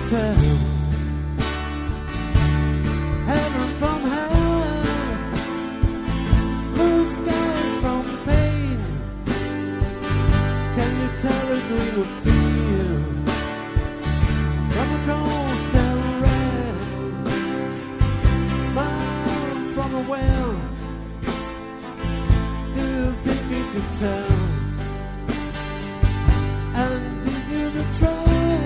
tell heaven from hell, blue skies from pain? Can you tell a green of fear from a ghost and red? Smile from a well. Do you think you could tell? And did you betray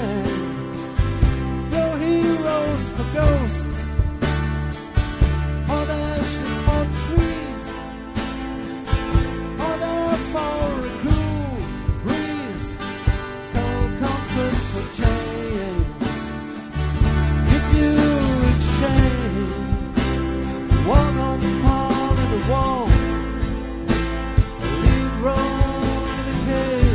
your heroes for ghosts, or the ashes for trees, or the foreign cool breeze, cold comfort for change? Did you exchange one on the pond of the wall, a lead road in a cave?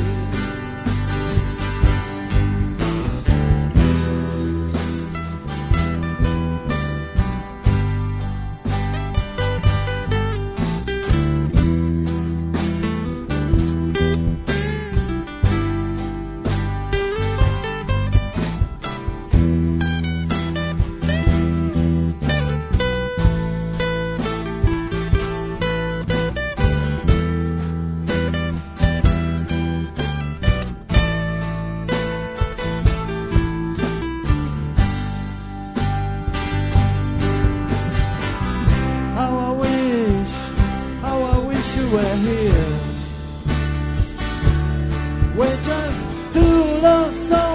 How I wish you were here. We're just two lost souls.